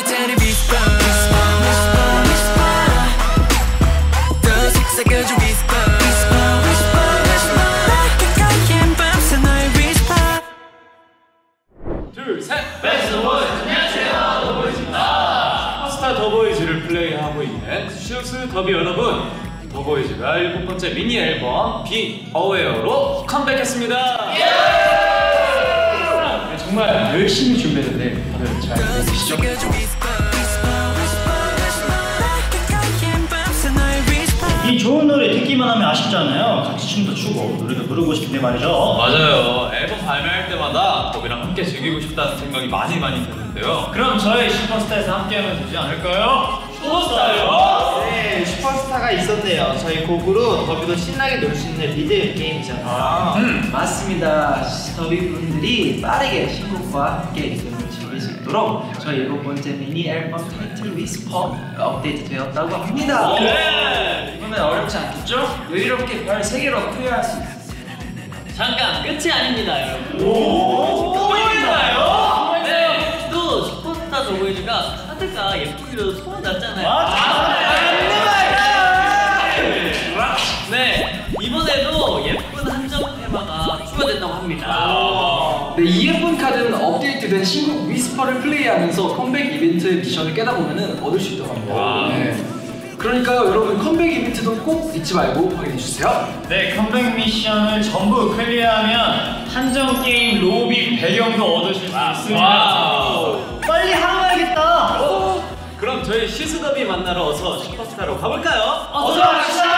자리 whisper 더 속삭여줘 whisper 가까이엔 밤새 너의 whisper 둘, 셋! 베스트 더보이즈! 안녕하세요, 더보이즈입니다. 슈퍼스타 더보이즈를 플레이하고 있는 슈스 더비 여러분, 더보이즈가 7번째 미니 앨범 Be Aware로 컴백했습니다. 네, 정말 열심히 준비했는데 다들 잘 보시죠? 이 좋은 노래 듣기만 하면 아쉽잖아요. 같이 춤도 추고 노래도 부르고 싶은데 말이죠. 맞아요. 앨범 발매할 때마다 더비랑 함께 즐기고 싶다는 생각이 많이 드는데요. 그럼 저희 슈퍼스타에서 함께하면 되지 않을까요? 슈퍼스타요? 네, 슈퍼스타가 있었네요. 저희 곡으로 더비도 신나게 놀 수 있는 리듬 게임이잖아요. 맞습니다. 더비 분들이 빠르게 신곡과 함께 리듬을 즐길 수 있도록 저희 7번째 미니 앨범 타이틀 위스퍼 업데이트 되었다고 합니다. 네. 이번엔 어렵지 않겠죠? 여유롭게 별 3개로 표현할 수 있어요. 잠깐 끝이 아닙니다, 여러분. 또 있나요? 네, 또 슈퍼스타 더보이즈가 카드가 예쁘기로 소문났잖아요. 네, 이번에도 예쁜 한정 테마가 추가된다고 합니다. 네, 이 예쁜 카드는 업데이트된 신곡 위스퍼를 플레이하면서 컴백 이벤트 미션을 깨다 보면 얻을 수 있다고 합니다. 네. 그러니까요, 여러분 컴백 이벤트도 꼭 잊지 말고 확인해 주세요. 네, 컴백 미션을 전부 클리어하면 한정 게임 로비 배경도 얻으실 수 있습니다. 와우. 빨리 하러가야겠다. 그럼 저희 슈스 더비 만나러 어서 슈퍼스타로 가볼까요? 어서 갑시다.